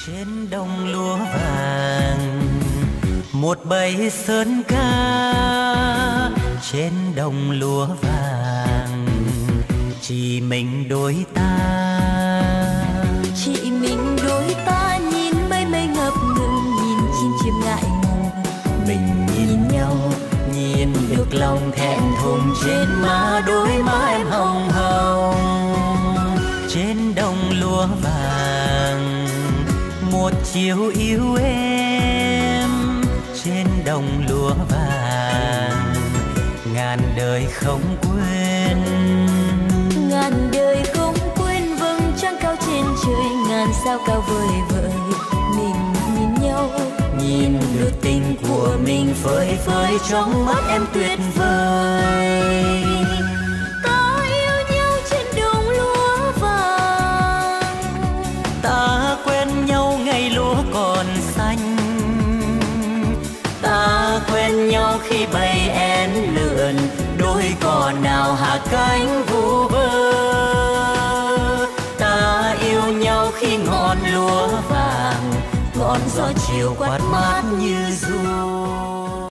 Trên đồng lúa vàng một bầy sơn ca, trên đồng lúa vàng chỉ mình đôi ta. Chỉ mình đôi ta nhìn mây mây ngập ngừng, nhìn chim chim ngại ngùng. Mình nhìn nhau, nhìn được lòng thẹn thùng, trên má đôi má em hồng hồng. Trên đồng lúa vàng một chiều yêu em, trên đồng lúa vàng ngàn đời không quên. Ngàn đời không quên vầng trăng cao trên trời, ngàn sao cao vời vợi. Mình nhìn nhau, Nhìn được tình của mình phơi phới trong mắt em tuyệt vời. ta yêu nhau trên đồng lúa vàng. Ta quen nhau ngày lúa còn xanh, ta quen nhau khi bầy én lượn, đôi cò nào hạ cánh vu vơ. Ta yêu nhau khi ngọn lúa vàng, ngọn gió chiều quát mát như ru.